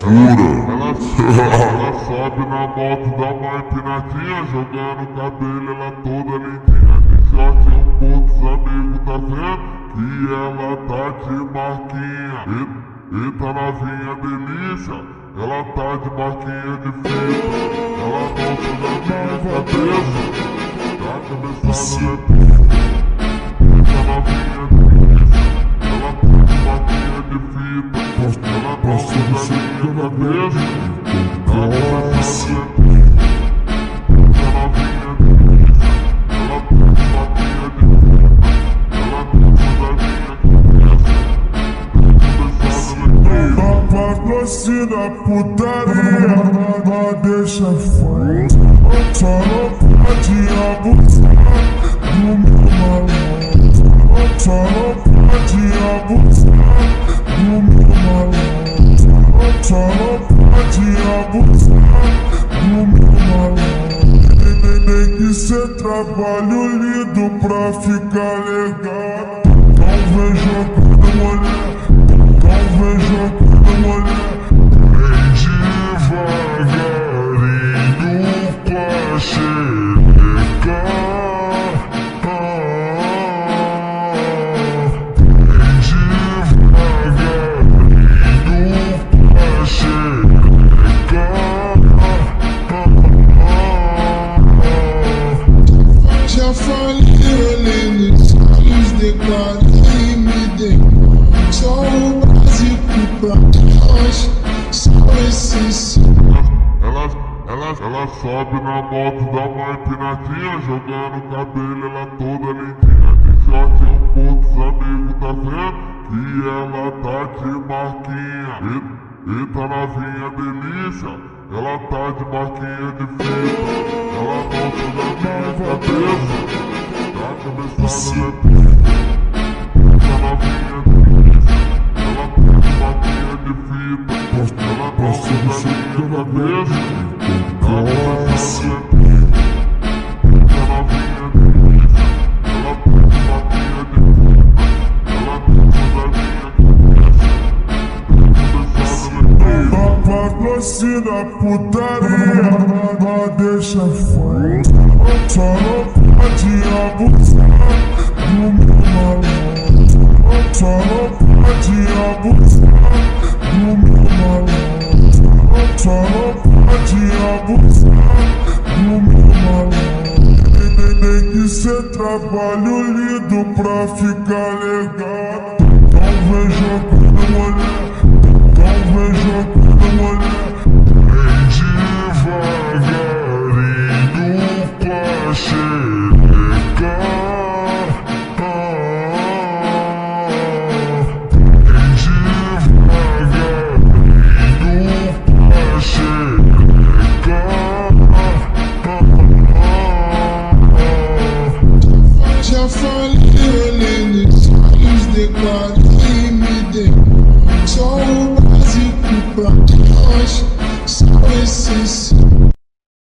Ela sobe na moto da mãe empinadinha, jogando cabelo, ela toda lindinha. De short com poucos amigos, tá vendo? Que ela tá de marquinha. Eita novinha delícia, ela tá de marquinha de fita. Ela dança na minha cabeça, tá cabeçada na pista. Eita novinha delícia, ela tá de marquinha de fita. Ela dança na minha cabeça, tá cabeçada na pista. Eita novinha delícia, ela tá de marquinha de fita. Ela dança na minha cabeça, patrocina putaria, não deixa fora. Só não pode abusar do meu malandro. Só não pode abusar do meu malandro. Só não pode abusar do meu malandro. Tem que ser trabalho lindo pra ficar legal. Não vem jogando mulher, não vem jogando mulher. Vem devagarinho pra xereca. Vem devagarinho pra xereca. Já falei, olhei nos olhos, declarei e me dei. Só o básico pra nós, só essencial. Ela sobe na moto da mãe empinadinha, jogando cabelo, ela toda lindinha. De short com poucos amigos, tá vendo? Que ela tá de marquinha. Eita novinha delícia, ela tá de marquinha de fita. Ela dança na minha cabeça, tá cabeçada na pista. Eita novinha delícia, ela tá de marquinha de fita. Ela dança na minha cabeça, tá cabeçada na pista. Eita novinha delícia, ela tá de marquinha de fita. Ela dança na minha cabeça, tá cabeçada na pista. Patrocina putaria, não deixa fora. Só não pode abusar do meu malandro. Só não pode abusar do meu malandro. Só não pode abusar do meu malandro. Tem que ser trabalho lindo pra ficar legal.